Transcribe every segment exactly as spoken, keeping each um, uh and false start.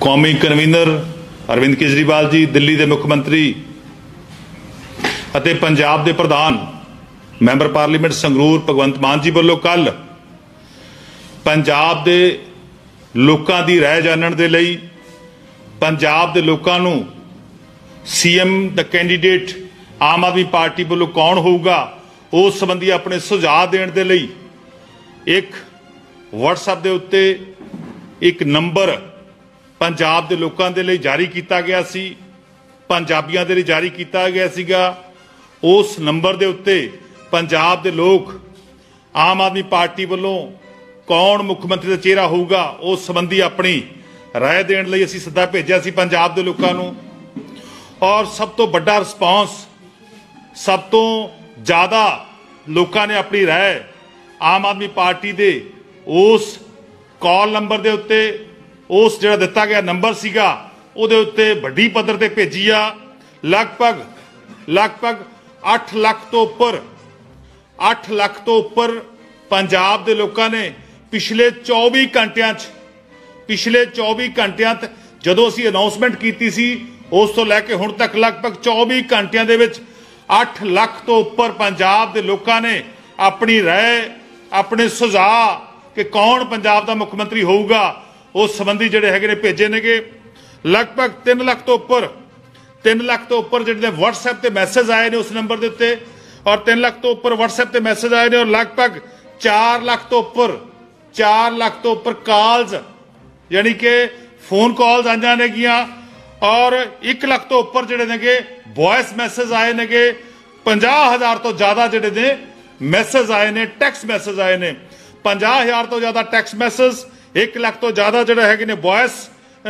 कौमी कन्वीनर अरविंद केजरीवाल जी, दिल्ली के मुख मंत्री ਅਤੇ पंजाब के प्रधान मैंबर पार्लीमेंट संगरूर भगवंत मान जी वालों कल पंजाब के लोगों की राय जानने के लिए पंजाब के लोगों को सी एम द कैंडीडेट आम आदमी पार्टी वालों कौन होगा उस संबंधी अपने सुझाव देने के लिए एक व्हाट्सएप के उत्ते एक नंबर पंजाब के लोगों के लिए जारी किया गया सी, पंजाबियों के लिए जारी किया गया सीगा। उस नंबर के उत्ते पंजाब के लोग आम आदमी पार्टी वालों कौन मुख्यमंत्री का चेहरा होगा उस संबंधी अपनी राय देने लिए असीं सदा भेजा सी पंजाब के लोगों को। और सब तो बड़ा रिस्पॉन्स, सब तो ज़्यादा लोगों ने अपनी राय आम आदमी पार्टी के उस कॉल नंबर के उत्ते उस जो दिता गया नंबर सीगा उहदे उत्ते वड्डी पद्धर ते भेजी आ। लगभग लगभग अठ लाख तो उपर अठ लाख तो उपर पंजाब के लोगों ने पिछले चौबी घंटिया पिछले चौबी घंटिया जदों असीं अनाउंसमेंट की सी उस तो लैके हुण तक लगभग चौबी घंटिया दे विच अठ लाख तो उपर पंजाब के लोगों ने अपनी राय अपने सुझाव कि कौन पंजाब का मुख्यमंत्री होगा उस संबंधी जिहड़े हैगे ने भेजे नेगे। लगभग तीन लाख तो उपर तीन लाख तो उपर जिहड़े व्हाट्सएप ते मैसेज आए ने उस नंबर के उत्ते और तीन लाख तो उपर व्हाट्सएप ते मैसेज आए ने और लगभग चार लाख तो उपर चार लाख तो उपर कॉल्स यानी कि फोन कॉल्स आईयां नेगियां और एक लाख तो उपर जिहड़े नेगे वॉइस मैसेज आए नेगे। पचास हज़ार तो ज़्यादा जिहड़े ने मैसेज आए ने, टैक्स मैसेज आए ने। पचास हज़ार तो ज़्यादा टैक्स मैसेज, एक लाख तो ज़्यादा जिहड़े हैगे ने वॉइस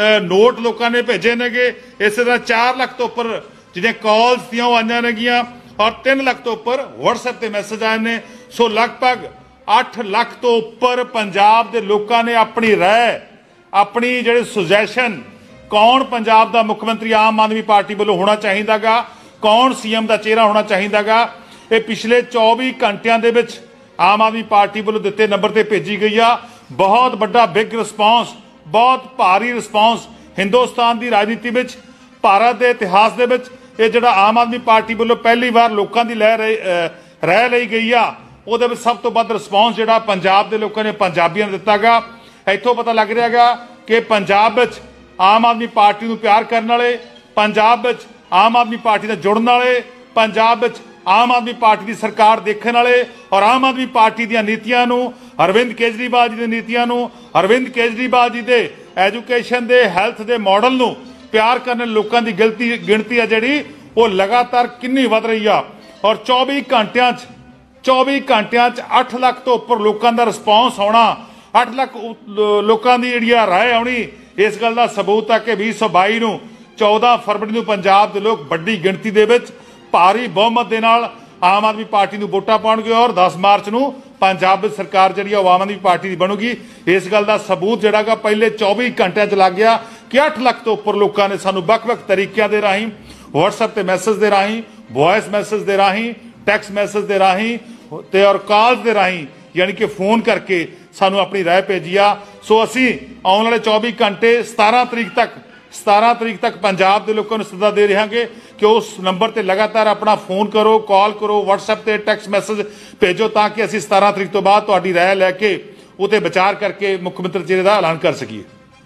नोट लोगों ने भेजे नेगे। इस तरह चार लाख तो उपर जिहड़ियां कॉल्स दियां आईयां नेगियां और तीन लाख तो उपर व्हाट्सएप ते मैसेज आए ने। सो लगभग अठ लाख तो उपर पंजाब के लोगों ने अपनी राय अपनी जिहड़े सुजैशन कौन पंजाब का मुख्यमंत्री आम आदमी पार्टी वालों होना चाहिदा गा, कौन सी एम का चेहरा होना चाहिदा गा, ये पिछले चौबी घंटिया दे विच आम आदमी पार्टी वालों दिते नंबर ते भेजी गई आ। बहुत बड़ा बिग रिस्पॉन्स, बहुत भारी रिस्पॉन्स हिंदुस्तान की राजनीति में भारत के इतिहास के ये जो आम आदमी पार्टी वालों पहली बार लोगों की लै रही रह ली गई आ वो सब तो वध रिस्पॉन्स जो पंजाब के लोगों ने पंजाबियों ने दिता गा। इतों पता लग रहा गा कि पंजाब में आम आदमी पार्टी को प्यार करने वाले, पंजाब में आम आदमी पार्टी से जुड़ने वाले, पंजाब में आम आदमी पार्टी की सरकार देखने वाले और आम आदमी पार्टी दी नीतियां नूं, अरविंद केजरीवाल जी दी नीतियां नूं, अरविंद केजरीवाल जी दे एजुकेशन दे हेल्थ दे मॉडल नूं प्यार करने लोगों की गिनती गिनती है जिहड़ी वो लगातार किन्नी वध रही आ। और चौबी घंटिया चौबी घंटिया अठ लाख तो उपर लोगों का रिस्पॉन्स आना, अठ लाख लोगों की जिहड़ी राय आनी, इस गल का सबूत है कि भी सौ बाई नूं चौदह फरवरी नूं पंजाब के लोग बड़ी गिनती दे विच भारी बहुमत दे नाल आम आदमी पार्टी नूं वोटां पाउणगे और दस मार्च नूं पंजाब विच सरकार जिहड़ी आम आदमी पार्टी की बनूगी। इस गल का सबूत जिहड़ा गा पहले चौबी घंटिया च लग गया कि अठ लाख तो उपर लोगों ने सानूं वख-वख तरीकों के राही व्हाट्सएप ते मैसेज के राही, वॉइस मैसेज के राही, टैक्स मैसेज के राही ते और कॉल्स के राही यानी कि फोन करके सानू अपनी राय भेजी आ। सो असी आने वाले चौबी घंटे सतारह तरीक तक सतारह तरीक तक पंजाब के लोगों को सदा दे रहे हैं कि उस नंबर पर लगातार अपना फोन करो, कॉल करो, व्हाट्सएप से टैक्स मैसेज भेजो ताकि असी सतारह तरीक तो बाद तुहाडी राय लैके उते विचार करके मुख्यमंत्री चेहरे का ऐलान कर सकीए।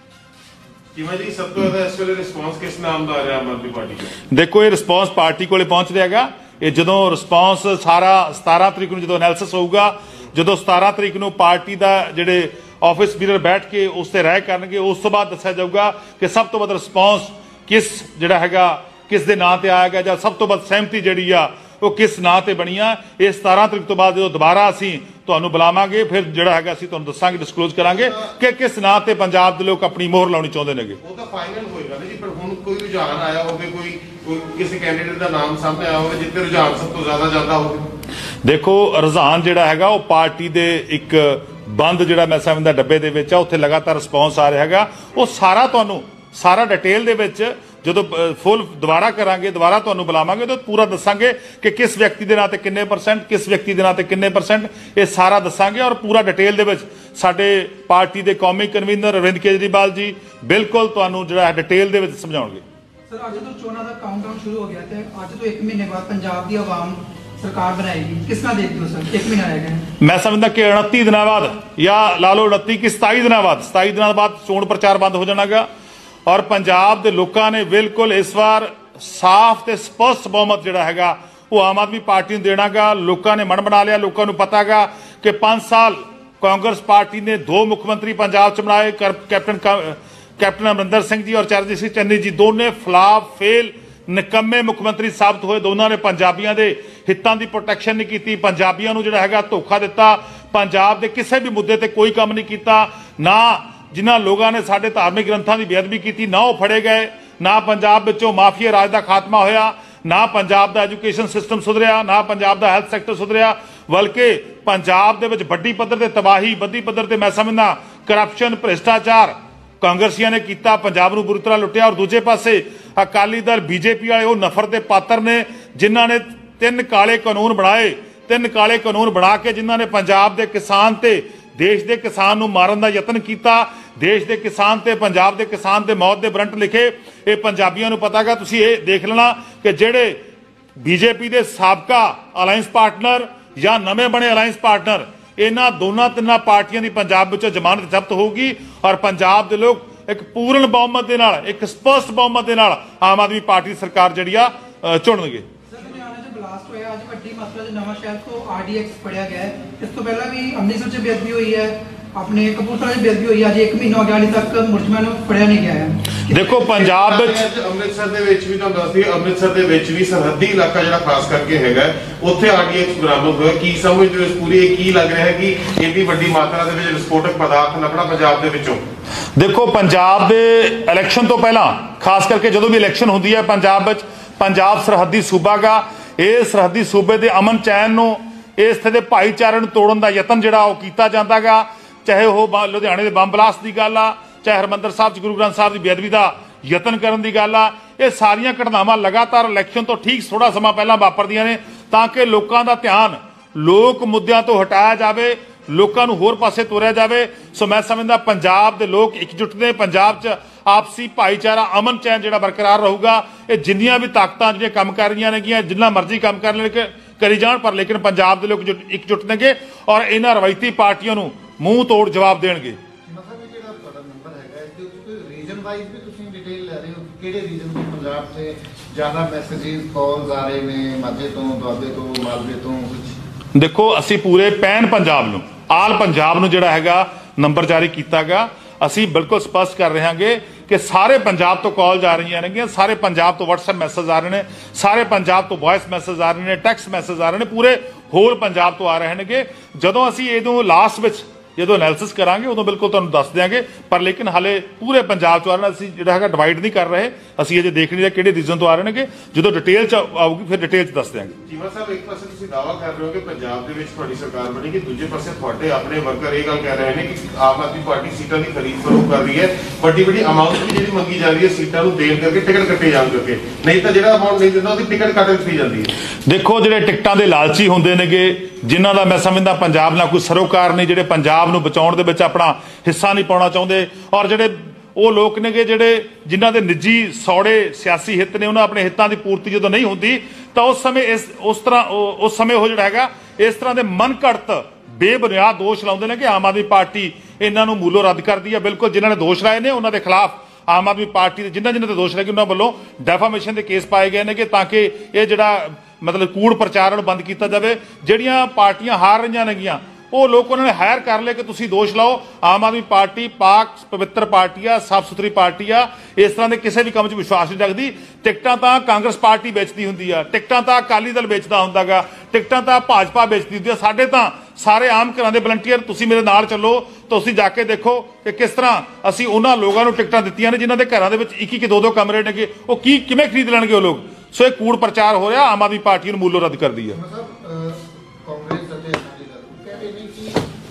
देखो ये रिस्पॉन्स पार्टी को पहुंच रहा है, ये जो रिस्पॉन्स सारा सतारह तरीक को जो एनालिसिस होगा, जो सतारह तरीक को पार्टी का जिहड़े ऑफिस बीरर बैठ के उस पर राय करनगे उस तो बाद दस्सिया जाऊगा कि सब तो वध रिस्पॉन्स किस जिहड़ा हैगा किस दे नां ते आया गया जां सब तो वध सहमति जिहड़ी आ वो किस नां ते बनी आ। ये सतारह तरीक तो बाद जो दोबारा असीं तुहानूं बुलावांगे फिर जिहड़ा हैगा असीं तुहानूं दस्सांगे, डिस्कलोज करांगे कि किस नां ते पंजाब दे लोग अपनी मोहर लाउणी चाहुंदे नेगे। वो तो फाइनल होएगा ना जी, पर हुण कोई रुझान आया होवे, कोई किसी कैंडीडेट दा नाम सामने आया होवे जिथे रुझान सब तो ज्यादा ज्यादा होवे। देखो रुझान जिहड़ा हैगा वो पार्टी दे एक बंद जिहड़ा मैं समझदा डब्बे दे विच आ उत्थे लगातार रिस्पॉन्स आ रहा हैगा, वो सारा तुहानूं सारा डिटेल दे विच ਜਦੋਂ ਫੁੱਲ ਦੁਬਾਰਾ ਕਰਾਂਗੇ, ਦੁਬਾਰਾ ਤੁਹਾਨੂੰ ਬੁਲਾਵਾਂਗੇ ਤਾਂ ਪੂਰਾ ਦੱਸਾਂਗੇ ਕਿ ਕਿਸ ਵਿਅਕਤੀ ਦੇ ਨਾਂ ਤੇ ਕਿੰਨੇ ਪਰਸੈਂਟ, ਕਿਸ ਵਿਅਕਤੀ ਦੇ ਨਾਂ ਤੇ ਕਿੰਨੇ ਪਰਸੈਂਟ, ਇਹ ਸਾਰਾ ਦੱਸਾਂਗੇ ਔਰ ਪੂਰਾ ਡਿਟੇਲ ਦੇ ਵਿੱਚ ਸਾਡੇ ਪਾਰਟੀ ਦੇ ਕੌਮੀ ਕਨਵੀਨਰ ਅਰਵਿੰਦ ਕੇਜਰੀਵਾਲ ਜੀ ਬਿਲਕੁਲ ਤੁਹਾਨੂੰ ਜਿਹੜਾ ਡਿਟੇਲ ਦੇ ਵਿੱਚ ਸਮਝਾਉਣਗੇ। ਸਰ ਅੱਜ ਤੋਂ ਚੋਣਾਂ ਦਾ ਕਾਊਂਟਡਾਊਨ ਸ਼ੁਰੂ ਹੋ ਗਿਆ ਤੇ ਅੱਜ ਤੋਂ ਇੱਕ ਮਹੀਨੇ ਬਾਅਦ ਪੰਜਾਬ ਦੀ ਆਵਾਮ ਸਰਕਾਰ ਬਣਾਏਗੀ, ਕਿਸ ਤਰ੍ਹਾਂ ਦੇਖਦੇ ਹੋ ਸਰ? ਇੱਕ ਮਹੀਨਾ ਰਹਿ ਗਿਆ, ਮੈਂ ਸਮਝਦਾ ਕਿ ਉਨੱਤੀ ਦਿਨਾਂ ਬਾਅਦ ਜਾਂ ਲਾ ਲਓ ਉਨੱਤੀ ਕਿ ਸਤਾਈ ਦਿਨਾਂ ਬਾਅਦ ਸਤਾਈ ਦਿਨਾਂ ਬਾਅਦ ਚੋਣ ਪ੍ਰਚਾਰ ਬੰਦ ਹੋ ਜਾਣਾਗਾ ਔਰ ਪੰਜਾਬ ਦੇ ਲੋਕਾਂ ਨੇ ਬਿਲਕੁਲ ਇਸ ਵਾਰ ਸਾਫ਼ ਤੇ ਸਪਸ਼ਟ ਬਹੁਮਤ ਜਿਹੜਾ ਹੈਗਾ ਉਹ ਆਮ ਆਦਮੀ ਪਾਰਟੀ ਨੂੰ ਦੇਣਾਗਾ। ਲੋਕਾਂ ਨੇ ਮਨ ਬਣਾ ਲਿਆ, ਲੋਕਾਂ ਨੂੰ ਪਤਾਗਾ ਕਿ ਪੰਜ ਸਾਲ ਕਾਂਗਰਸ ਪਾਰਟੀ ਨੇ ਦੋ ਮੁੱਖ ਮੰਤਰੀ ਪੰਜਾਬ ਚ ਬਣਾਏ, ਕੈਪਟਨ ਕੈਪਟਨ ਅਮਰਿੰਦਰ ਸਿੰਘ ਜੀ ਔਰ ਚਰਨਜੀਤ ਸਿੰਘ ਚੰਨੀ ਜੀ ਦੋਨੇ ਫਲਾਪ ਫੇਲ ਨਿਕੰਮੇ ਮੁੱਖ ਮੰਤਰੀ ਸਾਬਤ ਹੋਏ। ਦੋਨਾਂ ਨੇ ਪੰਜਾਬੀਆਂ ਦੇ ਹਿੱਤਾਂ ਦੀ ਪ੍ਰੋਟੈਕਸ਼ਨ ਨਹੀਂ ਕੀਤੀ, ਪੰਜਾਬੀਆਂ ਨੂੰ ਜਿਹੜਾ ਹੈਗਾ ਧੋਖਾ ਦਿੱਤਾ, ਪੰਜਾਬ ਦੇ ਕਿਸੇ ਵੀ ਮੁੱਦੇ ਤੇ ਕੋਈ ਕੰਮ ਨਹੀਂ ਕੀਤਾ। ਨਾ ਜਿਨ੍ਹਾਂ ਲੋਕਾਂ ਨੇ ਸਾਡੇ ਧਾਰਮਿਕ ਗ੍ਰੰਥਾਂ ਦੀ ਬੇਅਦਬੀ ਕੀਤੀ ਨਾ ਉਹ ਫੜੇ ਗਏ, ਨਾ ਪੰਜਾਬ ਵਿੱਚੋਂ ਮਾਫੀਆ ਰਾਜ ਦਾ ਖਾਤਮਾ ਹੋਇਆ, ਨਾ ਪੰਜਾਬ ਦਾ ਐਜੂਕੇਸ਼ਨ ਸਿਸਟਮ ਸੁਧਰਿਆ, ਨਾ ਪੰਜਾਬ ਦਾ ਹੈਲਥ ਸੈਕਟਰ ਸੁਧਰਿਆ, ਬਲਕਿ ਪੰਜਾਬ ਦੇ ਵਿੱਚ ਵੱਡੀ ਪੱਧਰ ਤੇ ਤਬਾਹੀ, ਵੱਡੀ ਪੱਧਰ ਤੇ ਮੈਂ ਸਮਝਦਾ ਕਰਪਸ਼ਨ, ਭ੍ਰਿਸ਼ਟਾਚਾਰ ਕਾਂਗਰਸੀਆਂ ਨੇ ਕੀਤਾ, ਪੰਜਾਬ ਨੂੰ ਬੁਰੀ ਤਰ੍ਹਾਂ ਲੁੱਟਿਆ। ਔਰ ਦੂਜੇ ਪਾਸੇ ਅਕਾਲੀ ਦਲ ਬੀਜੇਪੀ ਵਾਲੇ ਉਹ ਨਫ਼ਰਤ ਦੇ ਪਾਤਰ ਨੇ ਜਿਨ੍ਹਾਂ ਨੇ ਤਿੰਨ ਕਾਲੇ ਕਾਨੂੰਨ ਬਣਾਏ, ਤਿੰਨ ਕਾਲੇ ਕਾਨੂੰਨ ਬਣਾ ਕੇ ਜਿਨ੍ਹਾਂ ਨੇ ਪੰਜਾਬ ਦੇ ਕਿਸਾਨ ਤੇ ਦੇਸ਼ ਦੇ ਕਿਸਾਨ ਨੂੰ ਮਾਰਨ ਦਾ ਯਤਨ ਕੀਤਾ, ਦੇਸ਼ ਦੇ ਕਿਸਾਨ ਤੇ ਪੰਜਾਬ ਦੇ ਕਿਸਾਨ ਤੇ ਮੌਤ ਦੇ ਵਾਰੰਟ ਲਿਖੇ। ਇਹ ਪੰਜਾਬੀਆਂ ਨੂੰ ਪਤਾਗਾ, ਤੁਸੀਂ ਇਹ ਦੇਖ ਲੈਣਾ ਕਿ ਜਿਹੜੇ ਬੀਜੇਪੀ ਦੇ ਸਾਬਕਾ ਅਲਾਇੰਸ ਪਾਰਟਨਰ ਜਾਂ ਨਵੇਂ ਬਣੇ ਅਲਾਇੰਸ ਪਾਰਟਨਰ, ਇਹਨਾਂ ਦੋਨਾਂ ਤਿੰਨਾਂ ਪਾਰਟੀਆਂ ਦੀ ਪੰਜਾਬ ਵਿੱਚੋਂ ਜ਼ਮਾਨਤ ਜ਼ਬਤ ਹੋਊਗੀ ਔਰ ਪੰਜਾਬ ਦੇ ਲੋਕ ਇੱਕ ਪੂਰਨ ਬਹੁਮਤ ਦੇ ਨਾਲ, ਇੱਕ ਸਪਸ਼ਟ ਬਹੁਮਤ ਦੇ ਨਾਲ ਆਮ ਆਦਮੀ ਪਾਰਟੀ ਸਰਕਾਰ ਜਿਹੜੀ ਆ ਚੁਣਨਗੇ। ਬਲਾਸਟ ਹੋਇਆ ਅੱਜ ਵੱਡੀ ਮਾਤਰਾ 'ਚ ਨਵਾਂ ਸ਼ਹਿਰ ਤੋਂ ਆਰਡੀਐਕਸ ਫੜਿਆ ਗਿਆ। ਇਸ ਤੋਂ ਪਹਿਲਾਂ ਵੀ ਅੰਮ੍ਰਿਤਸਰ 'ਚ ਬੇਅਦਬੀ ਹੋਈ ਹੈ, ਆਪਣੇ ਕਪੂਰਥਲਾ 'ਚ ਬੇਅਦਬੀ ਹੋਈ ਹੈ। ਅੱਜ ਇੱਕ ਮਹੀਨਾ ਹੋ ਗਿਆ, ਹਾਲੇ ਤੱਕ ਮੁਲਜ਼ਮਾਂ ਨੂੰ ਫੜਿਆ ਨਹੀਂ ਗਿਆ ਹੈ। ਦੇਖੋ ਪੰਜਾਬ ਵਿੱਚ ਅੰਮ੍ਰਿਤਸਰ ਦੇ ਵਿੱਚ ਵੀ ਤੁਹਾਨੂੰ ਦੱਸਦੀ, ਅੰਮ੍ਰਿਤਸਰ ਦੇ ਵਿੱਚ ਵੀ ਸਰਹੱਦੀ ਇਲਾਕਾ ਜਿਹੜਾ ਖਾਸ ਕਰਕੇ ਹੈਗਾ ਉੱਥੇ ਆਰਡੀਐਕਸ ਬਰਾਮਦ ਹੋਇਆ। ਕੀ ਸਮਝਦੇ ਹੋ ਇਸ ਪੂਰੀ, ਕੀ ਲੱਗ ਰਿਹਾ ਹੈ ਕਿ ਇੰਨੀ ਵੱਡੀ ਮਾਤਰਾ ਦੇ ਵਿੱਚ ਵਿਸਫੋਟਕ ਪਦਾਰਥ ਲੱਭਣਾ ਪੰਜਾਬ ਦੇ ਵਿੱਚੋਂ? ਦੇਖੋ ਪੰਜਾਬ ਦੇ ਇਲੈਕਸ਼ਨ ਤੋਂ ਪਹਿਲਾਂ, ਖਾਸ ਕਰਕੇ ਜਦੋਂ ਵੀ ਇਲੈਕਸ਼ਨ ਹੁੰਦੀ ਹੈ ਪੰਜਾਬ ਵਿੱਚ, ਪੰਜਾਬ ਸਰਹੱਦੀ ਸੂਬਾ ਗਾ, ਇਹ ਸਰਹੱਦੀ ਸੂਬੇ ਦੇ ਅਮਨ ਚੈਨ ਨੂੰ, ਇਸ ਇੱਥੇ ਦੇ ਭਾਈਚਾਰੇ ਨੂੰ ਤੋੜਨ ਦਾ ਯਤਨ ਜਿਹੜਾ ਉਹ ਕੀਤਾ ਜਾਂਦਾਗਾ। ਚਾਹੇ ਉਹ ਲੁਧਿਆਣੇ ਦੇ ਬੰਬ ਬਲਾਸਟ ਦੀ ਗੱਲ ਆ, ਚਾਹੇ ਹਰਿਮੰਦਰ ਸਾਹਿਬ 'ਚ ਗੁਰੂ ਗ੍ਰੰਥ ਸਾਹਿਬ ਦੀ ਬੇਅਦਬੀ ਦਾ ਯਤਨ ਕਰਨ ਦੀ ਗੱਲ ਆ, ਇਹ ਸਾਰੀਆਂ ਘਟਨਾਵਾਂ ਲਗਾਤਾਰ ਇਲੈਕਸ਼ਨ ਤੋਂ ਠੀਕ ਥੋੜਾ ਸਮਾਂ ਪਹਿਲਾਂ ਵਾਪਰਦੀਆਂ ਨੇ ਤਾਂ ਕਿ ਲੋਕਾਂ ਦਾ ਧਿਆਨ ਲੋਕ ਮੁੱਦਿਆਂ ਤੋਂ ਹਟਾਇਆ ਜਾਵੇ, ਲੋਕਾਂ ਨੂੰ ਹੋਰ ਪਾਸੇ ਤੋਰਿਆ ਜਾਵੇ। ਸੋ ਮੈਂ ਸਮਝਦਾ ਪੰਜਾਬ ਦੇ ਲੋਕ ਇਕਜੁੱਟ ਨੇ, ਪੰਜਾਬ 'ਚ ਆਪਸੀ ਭਾਈਚਾਰਾ ਅਮਨ ਚੈਨ ਜਿਹੜਾ ਬਰਕਰਾਰ ਰਹੂਗਾ। ਇਹ ਜਿੰਨੀਆਂ ਵੀ ਤਾਕਤਾਂ ਜਿਹੜੀਆਂ ਕੰਮ ਕਰ ਰਹੀਆਂ ਨੇਗੀਆਂ, ਜਿੰਨਾ ਮਰਜ਼ੀ ਕੰਮ ਕਰ ਲੈਣ ਕਰੀ ਜਾਣ, ਪਰ ਲੇਕਿਨ ਪੰਜਾਬ ਦੇ ਲੋਕ ਇਕਜੁੱਟ ਨੇਗੇ ਔਰ ਇਹਨਾਂ ਰਵਾਇਤੀ ਪਾਰਟੀਆਂ ਨੂੰ ਮੂੰਹ ਤੋੜ ਜਵਾਬ ਦੇਣਗੇ। ਮਤਲਬ ਜਿਹੜਾ ਤੁਹਾਡਾ ਨੰਬਰ ਹੈਗਾ ਇਸ ਦੇ ਵਿੱਚ ਰੀਜਨ ਵਾਈਜ਼ ਵੀ ਤੁਸੀਂ ਡਿਟੇਲ ਲੈ ਰਹੇ ਹੋ ਕਿ ਕਿਹੜੇ ਰੀਜਨ ਤੋਂ ਪੰਜਾਬ 'ਚ ਜ਼ਿਆਦਾ ਮੈਸੇजेस ਕਾਲਸ ਆ ਰਹੇ ਨੇ, ਮਾਝੇ ਤੋਂ, ਦੁਆਬੇ ਤੋਂ, ਮਾਲਵੇ ਤੋਂ? ਕੁਝ ਦੇਖੋ, ਅਸੀਂ ਪੂਰੇ ਪੈਨ ਪੰਜਾਬ ਨੂੰ, ਆਲ ਪੰਜਾਬ ਨੂੰ ਜਿਹੜਾ ਹੈਗਾ ਨੰਬਰ ਜਾਰੀ ਕੀਤਾਗਾ। ਅਸੀਂ ਬਿਲਕੁਲ ਸਪਸ਼ਟ ਕਰ ਰਹੇ ਹਾਂਗੇ ਕਿ ਸਾਰੇ ਪੰਜਾਬ ਤੋਂ ਕਾਲਸ ਆ ਰਹੀਆਂ ਨੇਗੀਆਂ, ਸਾਰੇ ਪੰਜਾਬ ਤੋਂ WhatsApp ਮੈਸੇਜ ਆ ਰਹੇ ਨੇ, ਸਾਰੇ ਪੰਜਾਬ ਤੋਂ ਵੌਇਸ ਮੈਸੇਜ ਆ ਰਹੇ ਨੇ, ਟੈਕਸਟ ਮੈਸੇਜ ਆ ਰਹੇ ਨੇ, ਪੂਰੇ ਹੋਲ ਪੰਜਾਬ ਤੋਂ ਆ ਰਹੇ ਨੇਗੇ। ਜਦੋਂ ਅਸੀਂ ਇਹਨੂੰ ਲਾਸਟ ਵਿੱਚ ਜਦੋਂ ਐਨਾਲਿਸਿਸ ਕਰਾਂਗੇ ਉਦੋਂ ਬਿਲਕੁਲ ਤੁਹਾਨੂੰ ਦੱਸ ਦਿਆਂਗੇ, ਪਰ ਲੇਕਿਨ ਹਾਲੇ ਪੂਰੇ ਪੰਜਾਬ ਤੋਂ ਆ ਰਹੇ ਨੇ। ਅਸੀਂ ਜਿਹੜਾ ਹੈਗਾ ਡਿਵਾਈਡ ਨਹੀਂ ਕਰ ਰਹੇ, ਅਸੀਂ ਅਜੇ ਦੇਖ ਨਹੀਂ ਰਹੇ ਕਿਹੜੇ ਰੀਜਨ ਤੋਂ ਆ ਰਹੇ ਨੇਗੇ। ਜਦੋਂ ਡਿਟੇਲ ਚ ਆਊਗੀ ਫਿਰ ਡਿਟੇਲ ਚ ਦੱਸ ਦਿਆਂਗੇ। ਚੀਮਾ ਸਾਹਿਬ, ਇੱਕ ਪਾਸੇ ਤੁਸੀਂ ਦਾਅਵਾ ਕਰ ਰਹੇ ਹੋ ਕਿ ਪੰਜਾਬ ਦੇ ਵਿੱਚ ਤੁਹਾਡੀ ਸਰਕਾਰ ਬਣੇਗੀ, ਦੂਜੇ ਪਾਸੇ ਤੁਹਾਡੇ ਆਪਣੇ ਵਰਕਰ ਇਹ ਗੱਲ ਕਹਿ ਰਹੇ ਨੇ ਕਿ ਆਮ ਆਦਮੀ ਪਾਰਟੀ ਸੀਟਾਂ ਦੀ ਖਰੀਦ ਫਰੋਖ ਕਰ ਰਹੀ ਹੈ, ਵੱਡੀ ਵੱਡੀ ਅਮਾਉਂਟ ਵੀ ਜਿਹੜੀ ਮੰਗੀ ਜਾ ਰਹੀ ਹੈ ਸੀਟਾਂ ਨੂੰ ਦੇਣ ਕਰਕੇ, ਟਿਕਟ ਕੱਟੇ ਜਾਣ ਕਰਕੇ, ਨਹੀਂ ਤਾਂ ਜਿਹੜਾ ਅਮਾਉਂਟ ਨਹੀਂ ਦਿੰਦਾ ਉਹਦੀ ਟਿਕਟ ਕੱਟ ਦਿੱਤੀ ਜਾਂਦੀ ਹੈ। ਦੇਖੋ, ਜਿਹੜੇ ਟਿਕਟਾਂ ਦੇ ਲਾਲਚੀ ਹੁੰਦੇ ਨੇਗੇ, ਜਿਨ੍ਹਾਂ ਦਾ ਮੈਂ ਸਮਝਦਾ ਪੰਜਾਬ ਨਾਲ ਕੋਈ ਸਰੋਕਾਰ ਨਹੀਂ, ਜਿਹੜੇ ਪੰਜਾਬ ਨੂੰ ਬਚਾਉਣ ਦੇ ਵਿੱਚ ਆਪਣਾ ਹਿੱਸਾ ਨਹੀਂ ਪਾਉਣਾ ਚਾਹੁੰਦੇ, ਔਰ ਜਿਹੜੇ ਉਹ ਲੋਕ ਨੇਗੇ ਜਿਹੜੇ ਜਿਨ੍ਹਾਂ ਦੇ ਨਿੱਜੀ ਸੌੜੇ ਸਿਆਸੀ ਹਿੱਤ ਨੇ, ਉਹਨਾਂ ਆਪਣੇ ਹਿੱਤਾਂ ਦੀ ਪੂਰਤੀ ਜਦੋਂ ਨਹੀਂ ਹੁੰਦੀ ਤਾਂ ਉਸ ਸਮੇਂ ਇਸ ਉਸ ਤਰ੍ਹਾਂ ਉਸ ਸਮੇਂ ਉਹ ਜਿਹੜਾ ਹੈਗਾ ਇਸ ਤਰ੍ਹਾਂ ਦੇ ਮਨ ਘੜਤ ਬੇਬੁਨਿਆਦ ਦੋਸ਼ ਲਾਉਂਦੇ ਨੇ ਕਿ ਆਮ ਆਦਮੀ ਪਾਰਟੀ ਇਹਨਾਂ ਨੂੰ ਮੂਲੋਂ ਰੱਦ ਕਰਦੀ ਹੈ। ਬਿਲਕੁਲ ਜਿਨ੍ਹਾਂ ਨੇ ਦੋਸ਼ ਲਾਏ ਨੇ ਉਹਨਾਂ ਦੇ ਖਿਲਾਫ ਆਮ ਆਦਮੀ ਪਾਰਟੀ ਦੇ ਜਿਨ੍ਹਾਂ ਜਿਨ੍ਹਾਂ ਤੇ ਦੋਸ਼ ਲੱਗੇ ਉਹਨਾਂ ਵੱਲੋਂ ਡੈਫਾਮੇਸ਼ਨ ਦੇ ਕੇਸ ਪਾਏ ਗਏ ਨੇ ਕਿ ਤਾਂ ਕਿ ਇਹ ਜਿਹੜਾ ਮਤਲਬ ਕੂੜ ਪ੍ਰਚਾਰ ਨੂੰ ਬੰਦ ਕੀਤਾ ਜਾਵੇ। ਜਿਹੜੀਆਂ ਪਾਰਟੀਆਂ ਹਾਰ ਰਹੀਆਂ ਨੇਗੀਆਂ ਉਹ ਲੋਕ ਉਹਨਾਂ ਨੇ ਹਾਇਰ ਕਰ ਲਿਆ ਕਿ ਤੁਸੀਂ ਦੋਸ਼ ਲਾਓ। ਆਮ ਆਦਮੀ ਪਾਰਟੀ ਪਾਕ ਪਵਿੱਤਰ ਪਾਰਟੀ ਆ, ਸਾਫ ਸੁਥਰੀ ਪਾਰਟੀ ਆ, ਇਸ ਤਰ੍ਹਾਂ ਦੇ ਕਿਸੇ ਵੀ ਕੰਮ 'ਚ ਵਿਸ਼ਵਾਸ ਨਹੀਂ ਰੱਖਦੀ। ਟਿਕਟਾਂ ਤਾਂ ਕਾਂਗਰਸ ਪਾਰਟੀ ਵੇਚਦੀ ਹੁੰਦੀ ਆ, ਟਿਕਟਾਂ ਤਾਂ ਅਕਾਲੀ ਦਲ ਵੇਚਦਾ ਹੁੰਦਾਗਾ, ਟਿਕਟਾਂ ਤਾਂ ਭਾਜਪਾ ਵੇਚਦੀ ਹੁੰਦੀ ਆ। ਸਾਡੇ ਤਾਂ ਸਾਰੇ ਆਮ ਘਰਾਂ ਦੇ ਵਲੰਟੀਅਰ, ਤੁਸੀਂ ਮੇਰੇ ਨਾਲ ਚੱਲੋ ਤੁਸੀਂ ਜਾ ਕੇ ਦੇਖੋ ਕਿ ਕਿਸ ਤਰ੍ਹਾਂ ਅਸੀਂ ਉਹਨਾਂ ਲੋਕਾਂ ਨੂੰ ਟਿਕਟਾਂ ਦਿੱਤੀਆਂ ਨੇ ਜਿਨ੍ਹਾਂ ਦੇ ਘਰਾਂ ਦੇ ਵਿੱਚ ਇੱਕ ਇੱਕ ਦੋ ਦੋ ਕਮਰੇ ਨੇਗੇ, ਉਹ ਕੀ ਕਿਵੇਂ ਖਰੀਦ ਲੈਣਗੇ ਉਹ ਲੋਕ। ਸੋ ਇਹ ਕੂੜ ਪ੍ਰਚਾਰ ਹੋ ਰਿਹਾ, ਆਮ ਆਦਮੀ ਪਾਰਟੀ ਨੂੰ ਮੂਲੋਂ ਰੱਦ ਕਰਦੀ ਹੈ। ਕਾਂਗਰਸ ਅਤੇ ਅਕਾਲੀ ਦਲ ਕਹਿੰਦੇ ਨੇ ਕਿ ਜਦੋਂ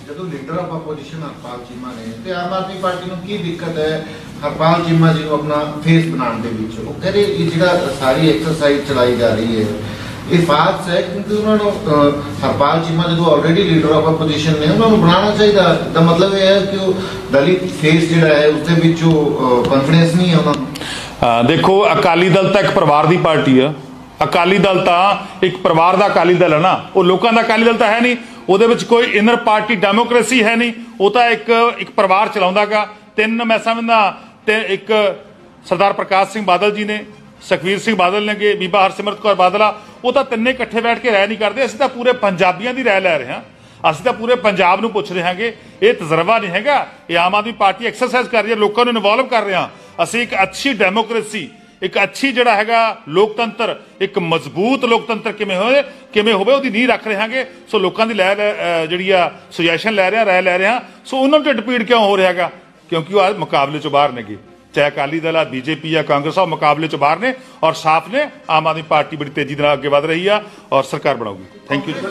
leader of opposition Harpal Cheema ਨੇ ਤੇ ਆਮ ਆਦਮੀ ਪਾਰਟੀ ਨੂੰ ਕੀ ਦਿੱਕਤ ਹੈ ਹਰਪਾਲ ਚੀਮਾ ਜੀ ਨੂੰ ਆਪਣਾ ਫੇਸ ਬਣਾਉਣ ਦੇ ਵਿੱਚ? ਉਹ ਕਹਿੰਦੇ ਇਹ ਜਿਹੜਾ ਸਾਰੀ ਐਕਸਰਸਾਈਜ਼ ਚਲਾਈ ਜਾ ਰਹੀ ਹੈ ਇਹ ਫਾਲਸ ਹੈ, ਕਿਉਂਕਿ ਉਹਨਾਂ ਨੂੰ ਹਰਪਾਲ ਚੀਮਾ ਜਦੋਂ ਆਲਰੇਡੀ ਲੀਡਰ ਆਫ ਆਪੋਜੀਸ਼ਨ ਨੇ ਉਹਨਾਂ ਨੂੰ ਬਣਾਉਣਾ ਚਾਹੀਦਾ। ਦਾ ਮਤਲਬ ਇਹ ਹੈ ਕਿ ਉਹ ਦਲਿਤ ਫੇਸ ਜਿਹੜਾ ਹੈ ਉਸਦੇ ਵਿੱਚ ਉਹ ਕੌਨਫੀਡੈਂਸ ਨਹੀਂ ਹੈ ਉਹਨਾਂ ਨੂੰ। ਦੇਖੋ ਅਕਾਲੀ ਦਲ ਤਾਂ ਇੱਕ ਪਰਿਵਾਰ ਦੀ ਪਾਰਟੀ ਆ। ਅਕਾਲੀ ਦਲ ਤਾਂ ਇੱਕ ਪਰਿਵਾਰ ਦਾ ਅਕਾਲੀ ਦਲ ਹੈ ਨਾ, ਉਹ ਲੋਕਾਂ ਦਾ ਅਕਾਲੀ ਦਲ ਤਾਂ ਹੈ ਨਹੀਂ। ਉਹਦੇ ਵਿੱਚ ਕੋਈ ਇਨਰ ਪਾਰਟੀ ਡੈਮੋਕ੍ਰੇਸੀ ਹੈ ਨਹੀਂ। ਉਹ ਤਾਂ ਇੱਕ ਇੱਕ ਪਰਿਵਾਰ ਚਲਾਉਂਦਾਗਾ। ਤਿੰਨ ਮੈਂ ਸਮਝਦਾ ਤੇ ਇੱਕ ਸਰਦਾਰ ਪ੍ਰਕਾਸ਼ ਸਿੰਘ ਬਾਦਲ ਜੀ ਨੇ, ਸੁਖਬੀਰ ਸਿੰਘ ਬਾਦਲ ਨੇਗੇ, ਬੀਬਾ ਹਰਸਿਮਰਤ ਕੌਰ ਬਾਦਲ ਆ, ਉਹ ਤਾਂ ਤਿੰਨੇ ਇਕੱਠੇ ਬੈਠ ਕੇ ਰਾਏ ਨਹੀਂ ਕਰਦੇ। ਅਸੀਂ ਤਾਂ ਪੂਰੇ ਪੰਜਾਬੀਆਂ ਦੀ ਰਾਏ ਲੈ ਰਹੇ ਹਾਂ। ਅਸੀਂ ਤਾਂ ਪੂਰੇ ਪੰਜਾਬ ਨੂੰ ਪੁੱਛ ਰਹੇ ਹਾਂਗੇ। ਇਹ ਤਜਰਬਾ ਨਹੀਂ ਹੈਗਾ, ਇਹ ਆਮ ਆਦਮੀ ਪਾਰਟੀ ਐਕਸਰਸਾਈਜ਼ ਕਰ ਰਹੀ ਹੈ, ਲੋਕਾਂ ਨੂੰ ਇਨਵੋਲਵ ਕਰ ਰਹੇ ਹਾਂ। ਅਸੀਂ ਇੱਕ ਅੱਛੀ ਡੈਮੋਕ੍ਰੇਸੀ, ਇੱਕ ਅੱਛੀ ਜਿਹੜਾ ਹੈਗਾ ਲੋਕਤੰਤਰ, ਇੱਕ ਮਜ਼ਬੂਤ ਲੋਕਤੰਤਰ ਕਿਵੇਂ ਹੋਵੇ ਕਿਵੇਂ ਹੋਵੇ ਉਹਦੀ ਨੀਂਹ ਰੱਖ ਰਹੇ ਹਾਂਗੇ। ਸੋ ਲੋਕਾਂ ਦੀ ਲੈ ਜਿਹੜੀ ਆ ਸੁਜੈਸ਼ਨ ਲੈ ਰਿਹਾ, ਰਾਏ ਲੈ ਰਿਹਾ। ਸੋ ਉਹਨਾਂ ਨੂੰ ਢਿੱਡ ਪੀੜ ਕਿਉਂ ਹੋ ਰਿਹਾ ਹੈਗਾ? ਕਿਉਂਕਿ ਉਹ ਅੱਜ ਮੁਕਾਬਲੇ ਚੋਂ ਬਾਹਰ ਨੇਗੇ। ਚਾਹੇ ਅਕਾਲੀ ਦਲ ਆ, ਬੀਜੇਪੀ ਜਾਂ ਕਾਂਗਰਸ ਆ, ਮੁਕਾਬਲੇ ਚੋਂ ਬਾਹਰ ਨੇ ਔਰ ਸਾਫ਼ ਨੇ। ਆਮ ਆਦਮੀ ਪਾਰਟੀ ਬੜੀ ਤੇਜ਼ੀ ਨਾਲ ਅੱਗੇ ਵਧ ਰਹੀ ਆ ਔਰ ਸਰਕਾਰ ਬਣਾਊਗੀ। ਥੈਂਕ ਯੂ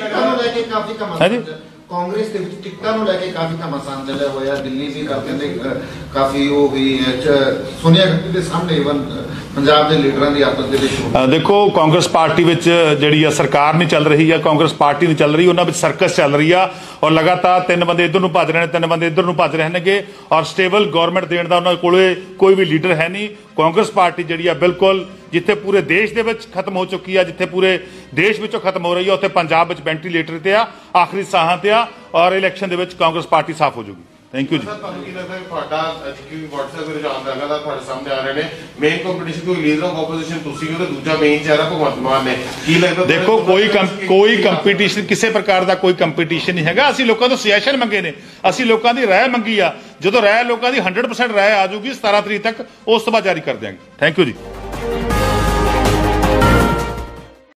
ਜੀ। ਕਾਂਗਰਸ ਦੇ ਵਿੱਚ ਟਿਕਟਾਂ ਨੂੰ ਲੈ ਕੇ ਕਾਫੀ ਘਮਾਸਾਨ ਚੱਲਿਆ ਹੋਇਆ। ਦਿੱਲੀ ਵੀ ਕਹਿੰਦੇ ਕਾਫੀ ਉਹ ਵੀ ਸੋਨੀਆ ਗਾਂਧੀ ਦੇ ਸਾਹਮਣੇ ਇਵਨ ਪੰਜਾਬ ਦੇ ਲੀਡਰਾਂ ਦੀ ਆਪਸ ਦੇ ਵਿੱਚ। ਦੇਖੋ ਕਾਂਗਰਸ ਪਾਰਟੀ ਵਿੱਚ ਜਿਹੜੀ ਆ ਸਰਕਾਰ ਨਹੀਂ ਚੱਲ ਰਹੀ ਆ, ਕਾਂਗਰਸ ਪਾਰਟੀ ਨਹੀਂ ਚੱਲ ਰਹੀ, ਉਹਨਾਂ ਵਿੱਚ ਸਰਕਸ ਚੱਲ ਰਹੀ ਆ ਔਰ ਲਗਾਤਾਰ ਤਿੰਨ ਬੰਦੇ ਇੱਧਰ ਨੂੰ ਭੱਜ ਰਹੇ ਨੇ, ਤਿੰਨ ਬੰਦੇ ਇੱਧਰ ਨੂੰ ਭੱਜ ਰਹੇ ਨੇਗੇ ਔਰ ਸਟੇਬਲ ਗਵਰਨਮੈਂਟ ਦੇਣ ਦਾ ਉਹਨਾਂ ਕੋਲੇ ਕੋਈ ਵੀ ਲੀਡਰ ਹੈ ਨਹੀਂ। ਕਾਂਗਰਸ ਪਾਰਟੀ ਜਿਹੜੀ ਆ ਬਿਲਕੁਲ ਜਿੱਥੇ ਪੂਰੇ ਦੇਸ਼ ਦੇ ਵਿੱਚ ਖਤਮ ਹੋ ਚੁੱਕੀ ਆ, ਜਿੱਥੇ ਪੂਰੇ ਦੇਸ਼ ਵਿੱਚੋਂ ਖਤਮ ਹੋ ਰਹੀ ਆ, ਉੱਥੇ ਪੰਜਾਬ ਵਿੱਚ ਵੈਂਟੀਲੇਟਰ ਤੇ ਆ, ਆਖਰੀ ਸਾਹਾਂ ਤੇ ਆ ਔਰ ਇਲੈਕਸ਼ਨ ਦੇ ਵਿੱਚ ਕਾਂਗਰਸ ਪਾਰਟੀ ਸਾਫ਼ ਹੋ ਜਾਊਗੀ। ਥੈਂਕ ਯੂ ਜੀ। ਤੁਹਾਨੂੰ ਕੀ ਲੱਗਦਾ ਤੁਹਾਡਾ ਕਿਉਂਕਿ WhatsApp ਦੇ ਰੁਝਾਨ ਲਗਾਤਾਰ ਤੁਹਾਡੇ ਸਾਹਮਣੇ ਆ ਰਹੇ ਨੇ, ਮੇਨ ਕੰਪੀਟੀਸ਼ਨ ਕੋਈ ਲੀਡਰ ਆਫ ਆਪੋਜੀਸ਼ਨ ਤੁਸੀਂ ਹੋ ਤੇ ਦੂਜਾ ਮੇਨ ਚਿਹਰਾ ਭਗਵੰਤ ਮਾਨ ਨੇ, ਕੀ ਲੱਗਦਾ? ਦੇਖੋ ਕੋਈ ਕੋਈ ਕੰਪੀਟੀਸ਼ਨ ਕਿਸੇ ਪ੍ਰਕਾਰ ਦਾ ਕੋਈ ਕੰਪੀਟੀਸ਼ਨ ਨਹੀਂ ਹੈਗਾ। ਅਸੀਂ ਲੋਕਾਂ ਤੋਂ ਸੁਜੈਸ਼ਨ ਮੰਗੇ ਨੇ, ਅਸੀਂ ਲੋਕਾਂ ਦੀ ਰਾਏ ਮੰਗੀ ਆ। ਜਦੋਂ ਰਾਏ ਲੋਕਾਂ ਦੀ ਹੰਡਰਡ ਪਰਸੈਂਟ ਰਾਏ ਆ ਜਾਊਗੀ ਸਤਾਰਾਂ ਤਰੀਕ ਤੱਕ, ਉਸ ਤੋਂ ਬਾਅਦ ਜਾਰੀ ਕਰ ਦਿਆਂਗੇ। ਥੈਂਕ ਯੂ ਜੀ।